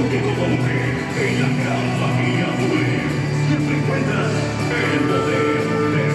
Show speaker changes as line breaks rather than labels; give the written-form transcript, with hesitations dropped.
que te compre en la gran familia Azul. Siempre encuentras el poder de